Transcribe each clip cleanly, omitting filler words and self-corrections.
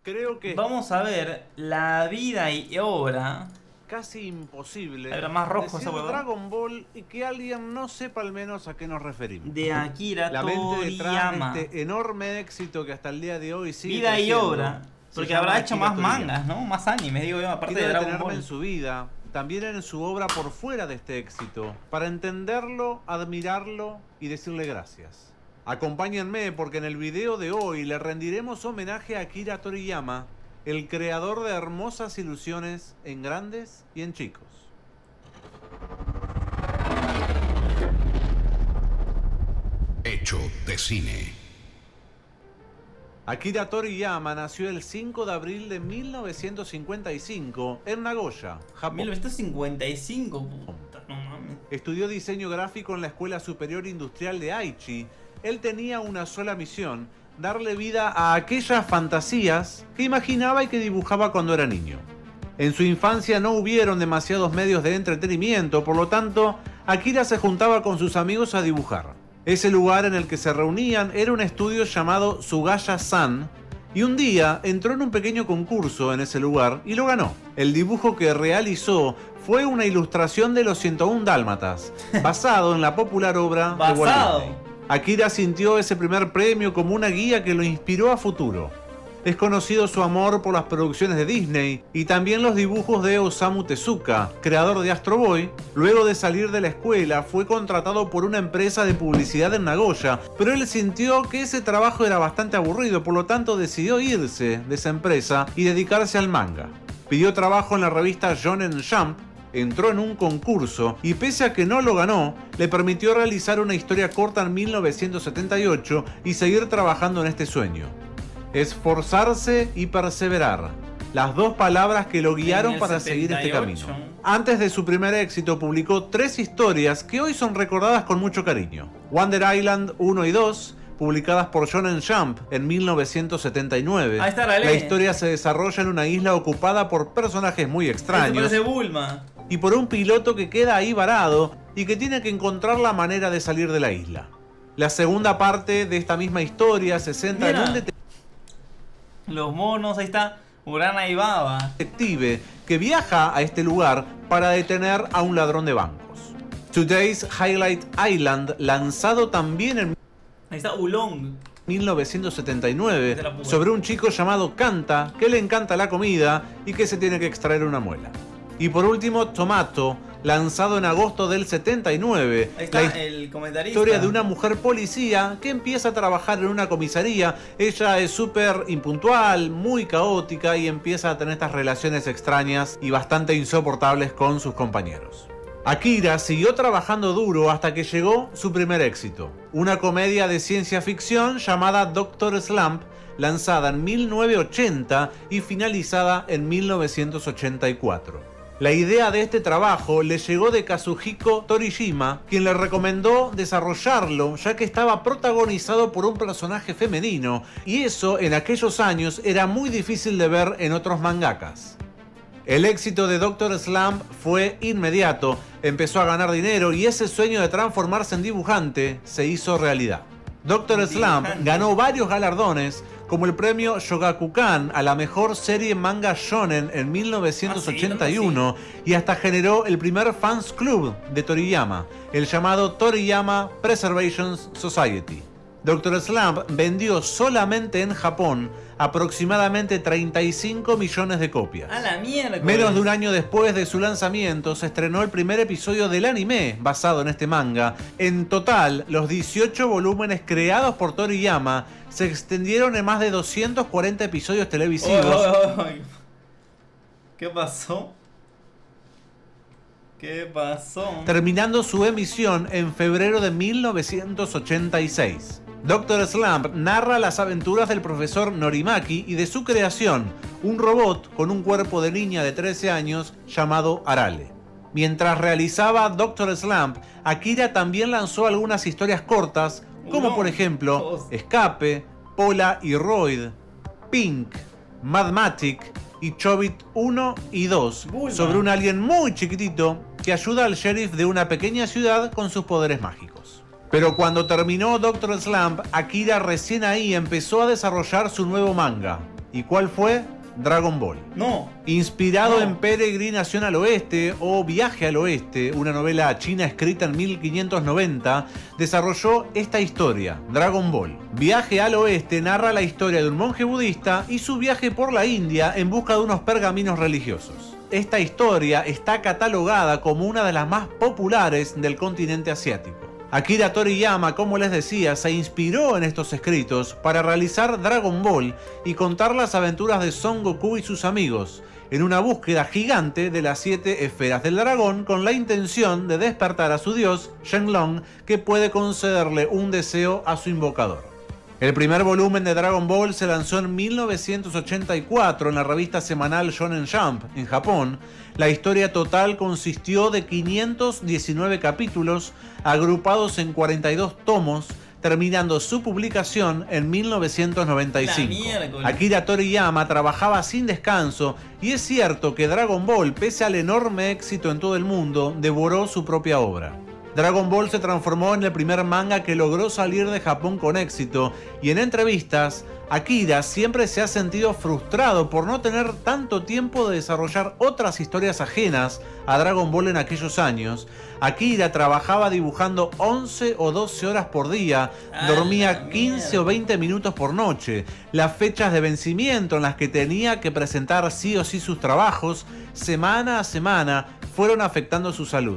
Creo que Vamos a ver la vida y obra. casi imposible Era más rojo decir esa huevada. Dragon Ball y que alguien no sepa al menos a qué nos referimos. De Akira La mente detrás Toriyama. de este enorme éxito que hasta el día de hoy sigue Vida y creciendo, obra. se Porque llama habrá hecho Akira más Toriyama. mangas, ¿no? Más animes, digo yo, aparte Quiero de Dragon detenerme Ball. en su vida, también en su obra por fuera de este éxito, para entenderlo, admirarlo y decirle gracias. Acompáñenme porque en el video de hoy le rendiremos homenaje a Akira Toriyama, el creador de hermosas ilusiones en grandes y en chicos. Hecho de cine. Akira Toriyama nació el 5 de abril de 1955 en Nagoya, Japón. 1955, puta, no mames. Estudió diseño gráfico en la Escuela Superior Industrial de Aichi. Él tenía una sola misión: darle vida a aquellas fantasías que imaginaba y que dibujaba cuando era niño. En su infancia no hubieron demasiados medios de entretenimiento, por lo tanto, Akira se juntaba con sus amigos a dibujar. Ese lugar en el que se reunían era un estudio llamado Sugaya-san, y un día entró en un pequeño concurso en ese lugar y lo ganó. El dibujo que realizó fue una ilustración de los 101 Dálmatas, basado en la popular obra de Walt Basado. Disney. Akira sintió ese primer premio como una guía que lo inspiró a futuro. Es conocido su amor por las producciones de Disney y también los dibujos de Osamu Tezuka, creador de Astro Boy. Luego de salir de la escuela fue contratado por una empresa de publicidad en Nagoya, pero él sintió que ese trabajo era bastante aburrido, por lo tanto decidió irse de esa empresa y dedicarse al manga. Pidió trabajo en la revista Shonen Jump, entró en un concurso y pese a que no lo ganó, le permitió realizar una historia corta en 1978 y seguir trabajando en este sueño. Esforzarse y perseverar, las dos palabras que lo guiaron para seguir este camino. Antes de su primer éxito publicó 3 historias que hoy son recordadas con mucho cariño. Wonder Island 1 y 2, publicadas por Shonen Jump en 1979. Ahí está, la La ley. historia se desarrolla en una isla ocupada por personajes muy Esto extraños parece Bulma. y por un piloto que queda ahí varado y que tiene que encontrar la manera de salir de la isla. La segunda parte de esta misma historia se centra en Mira. un Los monos, ahí está. Urana y Baba. detective que viaja a este lugar para detener a un ladrón de bancos. Today's Highlight Island, lanzado también en Ahí está Ulong. 1979, Te la puse. sobre un chico llamado Kanta que le encanta la comida y que se tiene que extraer una muela. Y por último, Tomato, lanzado en agosto del 79. Ahí está La el comentarista. historia de una mujer policía que empieza a trabajar en una comisaría. Ella es súper impuntual, muy caótica y empieza a tener estas relaciones extrañas y bastante insoportables con sus compañeros. Akira siguió trabajando duro hasta que llegó su primer éxito, una comedia de ciencia ficción llamada Dr. Slump, lanzada en 1980 y finalizada en 1984. La idea de este trabajo le llegó de Kazuhiko Torishima, quien le recomendó desarrollarlo ya que estaba protagonizado por un personaje femenino, y eso en aquellos años era muy difícil de ver en otros mangakas. El éxito de Dr. Slump fue inmediato, empezó a ganar dinero y ese sueño de transformarse en dibujante se hizo realidad. Dr. Slump ganó varios galardones, como el premio Shogakukan a la mejor serie manga shonen en 1981, y hasta generó el primer fans club de Toriyama, el llamado Toriyama Preservation Society. Dr. Slump vendió solamente en Japón aproximadamente 35 millones de copias. A la mierda. Menos de un año después de su lanzamiento se estrenó el primer episodio del anime basado en este manga. En total, los 18 volúmenes creados por Toriyama se extendieron en más de 240 episodios televisivos. ¿Qué pasó? ¿Qué pasó? Terminando su emisión en febrero de 1986. Dr. Slump narra las aventuras del profesor Norimaki y de su creación, un robot con un cuerpo de niña de 13 años llamado Arale. Mientras realizaba Dr. Slump, Akira también lanzó algunas historias cortas, como por ejemplo Escape, Pola y Roid, Pink, Mathematic y Chobit 1 y 2, sobre un alien muy chiquitito que ayuda al sheriff de una pequeña ciudad con sus poderes mágicos. Pero cuando terminó Dr. Slump, Akira recién ahí empezó a desarrollar su nuevo manga, ¿Y cuál fue? Dragon Ball. No. Inspirado No. en Peregrinación al Oeste o Viaje al Oeste, una novela china escrita en 1590, desarrolló esta historia, Dragon Ball. Viaje al Oeste narra la historia de un monje budista y su viaje por la India en busca de unos pergaminos religiosos. Esta historia está catalogada como una de las más populares del continente asiático. Akira Toriyama, como les decía, se inspiró en estos escritos para realizar Dragon Ball y contar las aventuras de Son Goku y sus amigos, en una búsqueda gigante de las 7 esferas del dragón con la intención de despertar a su dios, Shenlong, que puede concederle un deseo a su invocador. El primer volumen de Dragon Ball se lanzó en 1984 en la revista semanal Shonen Jump, en Japón. La historia total consistió de 519 capítulos agrupados en 42 tomos, terminando su publicación en 1995. Akira Toriyama trabajaba sin descanso y es cierto que Dragon Ball, pese al enorme éxito en todo el mundo, devoró su propia obra. Dragon Ball se transformó en el primer manga que logró salir de Japón con éxito y en entrevistas, Akira siempre se ha sentido frustrado por no tener tanto tiempo de desarrollar otras historias ajenas a Dragon Ball en aquellos años. Akira trabajaba dibujando 11 o 12 horas por día, dormía 15 o 20 minutos por noche. Las fechas de vencimiento en las que tenía que presentar sí o sí sus trabajos, semana a semana, fueron afectando su salud.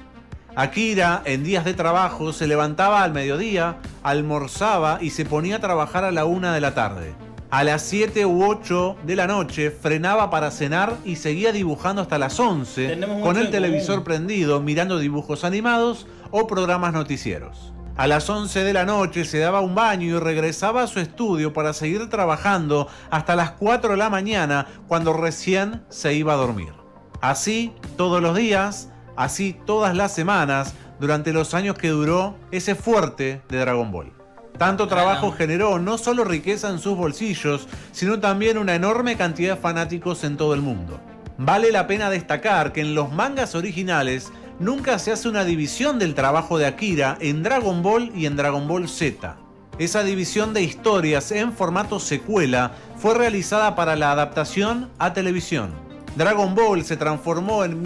Akira, en días de trabajo, se levantaba al mediodía, almorzaba y se ponía a trabajar a la 1 de la tarde. A las 7 u 8 de la noche frenaba para cenar y seguía dibujando hasta las 11, con el televisor prendido, mirando dibujos animados o programas noticieros. A las 11 de la noche se daba un baño y regresaba a su estudio para seguir trabajando hasta las 4 de la mañana, cuando recién se iba a dormir. Así, todos los días, así todas las semanas, durante los años que duró ese fuerte de Dragon Ball. Tanto trabajo generó no solo riqueza en sus bolsillos, sino también una enorme cantidad de fanáticos en todo el mundo. Vale la pena destacar que en los mangas originales nunca se hace una división del trabajo de Akira en Dragon Ball y en Dragon Ball Z. Esa división de historias en formato secuela fue realizada para la adaptación a televisión. Dragon Ball se transformó en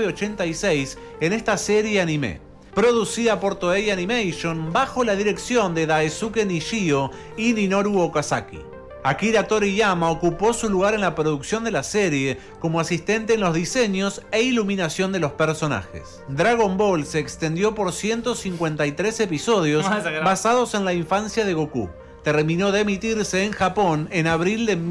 1986 en esta serie anime, producida por Toei Animation bajo la dirección de Daisuke Nishio y Minoru Okazaki. Akira Toriyama ocupó su lugar en la producción de la serie como asistente en los diseños e iluminación de los personajes. Dragon Ball se extendió por 153 episodios basados en la infancia de Goku. Terminó de emitirse en Japón en abril de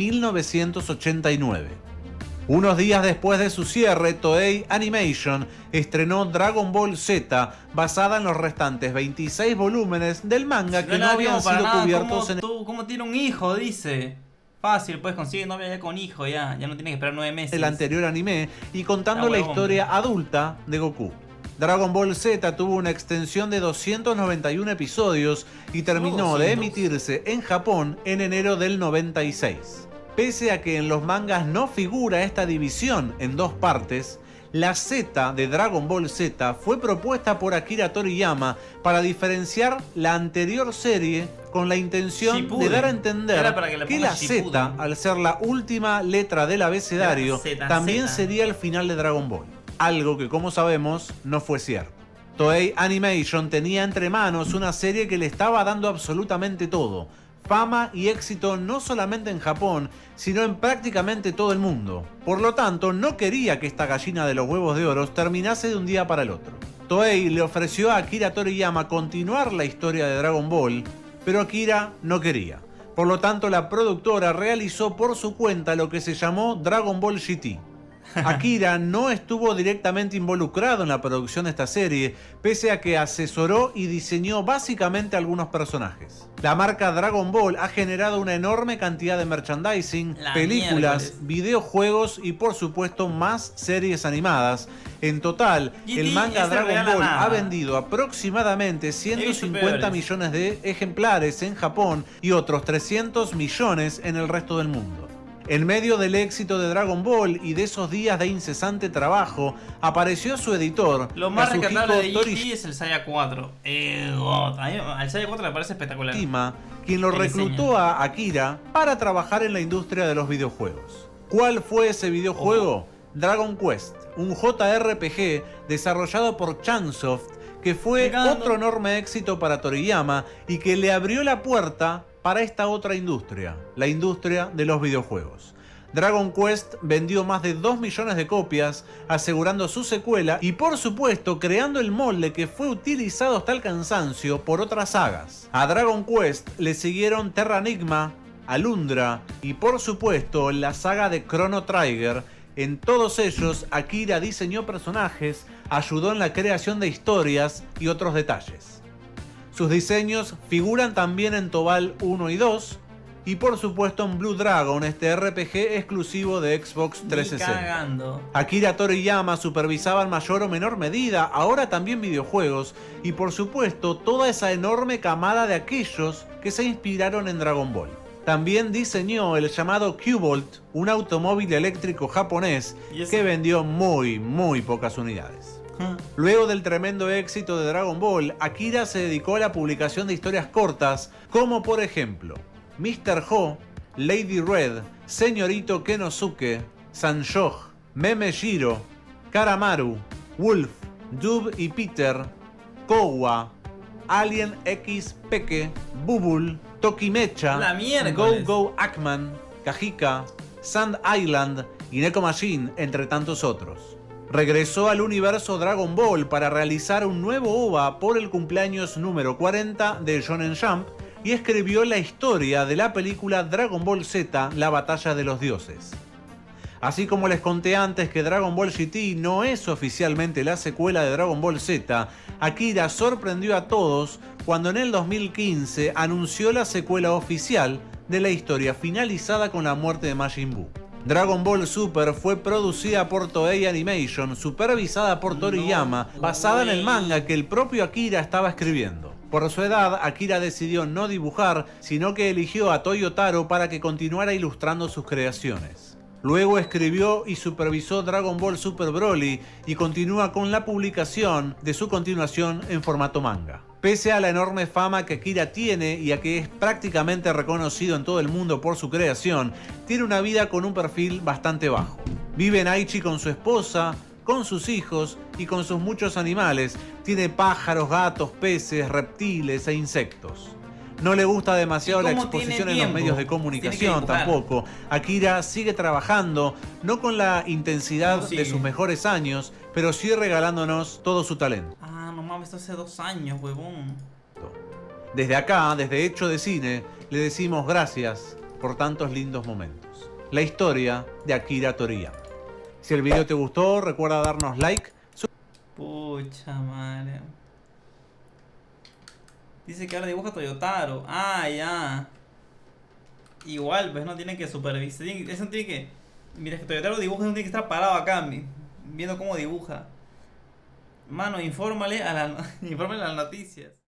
1989. Unos días después de su cierre, Toei Animation estrenó Dragon Ball Z, basada en los restantes 26 volúmenes del manga que no habían sido cubiertos en... ¿Cómo tiene un hijo? Dice. Fácil, puedes conseguir novia ya con hijo, ya no tienes que esperar 9 meses. El anterior anime y contando la historia adulta de Goku. Dragon Ball Z tuvo una extensión de 291 episodios y terminó de emitirse en Japón en enero del 96. Pese a que en los mangas no figura esta división en dos partes, la Z de Dragon Ball Z fue propuesta por Akira Toriyama para diferenciar la anterior serie con la intención de dar a entender que la Z, al ser la última letra del abecedario, también sería el final de Dragon Ball. Algo que, como sabemos, no fue cierto. Toei Animation tenía entre manos una serie que le estaba dando absolutamente todo. Fama y éxito no solamente en Japón, sino en prácticamente todo el mundo. Por lo tanto, no quería que esta gallina de los huevos de oro terminase de un día para el otro. Toei le ofreció a Akira Toriyama continuar la historia de Dragon Ball, pero Akira no quería. Por lo tanto, la productora realizó por su cuenta lo que se llamó Dragon Ball GT. Akira no estuvo directamente involucrado en la producción de esta serie, pese a que asesoró y diseñó básicamente algunos personajes. La marca Dragon Ball ha generado una enorme cantidad de merchandising, películas, videojuegos y por supuesto más series animadas. En total, el manga Dragon Ball ha vendido aproximadamente 150 millones de ejemplares en Japón y otros 300 millones en el resto del mundo. En medio del éxito de Dragon Ball y de esos días de incesante trabajo, apareció su editor, Lo más Kazuhiko rescatable de GT es el Saiya 4. Al Saiya 4 le parece espectacular. Toriyama, quien lo El reclutó diseño. a Akira para trabajar en la industria de los videojuegos. ¿Cuál fue ese videojuego? Dragon Quest, un JRPG desarrollado por Chunsoft, que fue otro enorme éxito para Toriyama y que le abrió la puerta para esta otra industria, la industria de los videojuegos. Dragon Quest vendió más de 2 millones de copias, asegurando su secuela y por supuesto creando el molde que fue utilizado hasta el cansancio por otras sagas. A Dragon Quest le siguieron Terra Enigma, Alundra y por supuesto la saga de Chrono Trigger. En todos ellos, Akira diseñó personajes, ayudó en la creación de historias y otros detalles. Sus diseños figuran también en Tobal 1 y 2 y por supuesto en Blue Dragon, este RPG exclusivo de Xbox 360. Akira Toriyama supervisaba en mayor o menor medida ahora también videojuegos y por supuesto toda esa enorme camada de aquellos que se inspiraron en Dragon Ball. También diseñó el llamado Q-Bolt, un automóvil eléctrico japonés que vendió muy pocas unidades. Luego del tremendo éxito de Dragon Ball, Akira se dedicó a la publicación de historias cortas, como por ejemplo Mr. Ho, Lady Red, Señorito Kenosuke, Sanjog, Meme Shiro, Karamaru, Wolf, Dub y Peter, Kowa, Alien X Peque, Bubble, Tokimecha, Go Go Ackman, Kajika, Sand Island y Neko Machine, entre tantos otros. Regresó al universo Dragon Ball para realizar un nuevo OVA por el cumpleaños número 40 de Shonen Jump y escribió la historia de la película Dragon Ball Z, la batalla de los dioses. Así como les conté antes que Dragon Ball GT no es oficialmente la secuela de Dragon Ball Z, Akira sorprendió a todos cuando en el 2015 anunció la secuela oficial de la historia finalizada con la muerte de Majin Buu. Dragon Ball Super fue producida por Toei Animation, supervisada por Toriyama, basada en el manga que el propio Akira estaba escribiendo. Por su edad, Akira decidió no dibujar, sino que eligió a Toyotaro para que continuara ilustrando sus creaciones. Luego escribió y supervisó Dragon Ball Super Broly y continúa con la publicación de su continuación en formato manga. Pese a la enorme fama que Akira tiene y a que es prácticamente reconocido en todo el mundo por su creación, tiene una vida con un perfil bastante bajo. Vive en Aichi con su esposa, con sus hijos y con sus muchos animales. Tiene pájaros, gatos, peces, reptiles e insectos. No le gusta demasiado la exposición en los medios de comunicación tampoco. Akira sigue trabajando, no con la intensidad de sus mejores años, pero sí regalándonos todo su talento. Ah, no mames, esto hace 2 años, huevón. Desde acá, desde Hecho de Cine, le decimos gracias por tantos lindos momentos. La historia de Akira Toriyama. Si el video te gustó, recuerda darnos like. Pucha madre. Dice que ahora dibuja Toyotaro. Ah, ya. Igual, pues no tiene que supervisar. Eso tiene que. Mira, es que Toyotaro dibuja, no tiene que estar parado acá, viendo cómo dibuja. Mano, infórmale a las noticias.